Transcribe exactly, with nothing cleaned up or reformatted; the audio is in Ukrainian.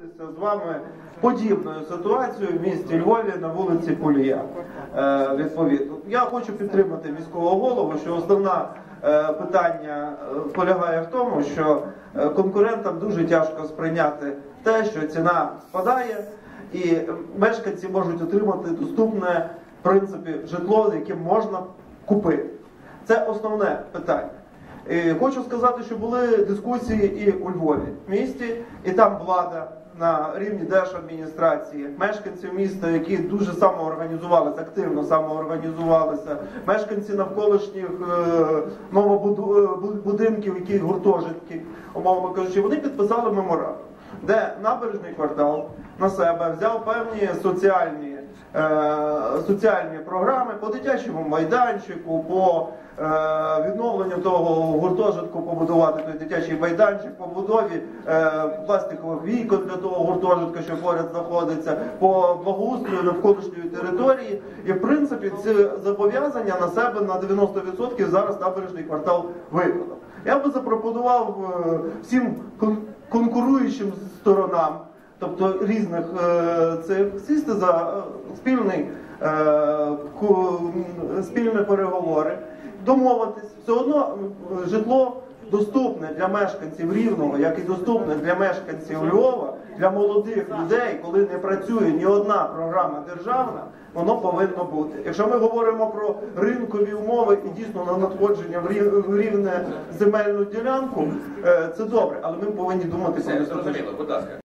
погодитися з вами подібною ситуацією в місті Львові на вулиці Полія. Е, відповідно, я хочу підтримати міського голову, що основне е, питання полягає в тому, що е, конкурентам дуже тяжко сприйняти те, що ціна спадає, і мешканці можуть отримати доступне, в принципі, житло, яке можна купити. Це основне питання. І хочу сказати, що були дискусії і у Львові в місті, і там влада на рівні держадміністрації, мешканці міста, які дуже самоорганізувалися, активно самоорганізувалися, мешканці навколишніх е, новобудинків, які гуртожитки, умовно кажучи, вони підписали меморандум, де набережний квартал на себе взяв певні соціальні, е, соціальні програми по дитячому майданчику, по е, відновленню того гуртожитку, побудувати той дитячий майданчик, по будові е, пластикових вікон для того гуртожитка, що поряд знаходиться, по благоустрою навколишньої території. І в принципі ці зобов'язання на себе на дев'яносто відсотків зараз набережний квартал виконав. Я би запропонував е, всім конкуруючим сторонам, тобто різних е, цих, сісти за е, спільний, е, ку, спільні переговори, домовитись. Все одно е, житло доступне для мешканців Рівного, як і доступне для мешканців Львова, для молодих людей, коли не працює ні одна програма державна, воно повинно бути. Якщо ми говоримо про ринкові умови і дійсно на надходження в рівне земельну ділянку, це добре, але ми повинні думати про це. Зрозуміло, будь ласка.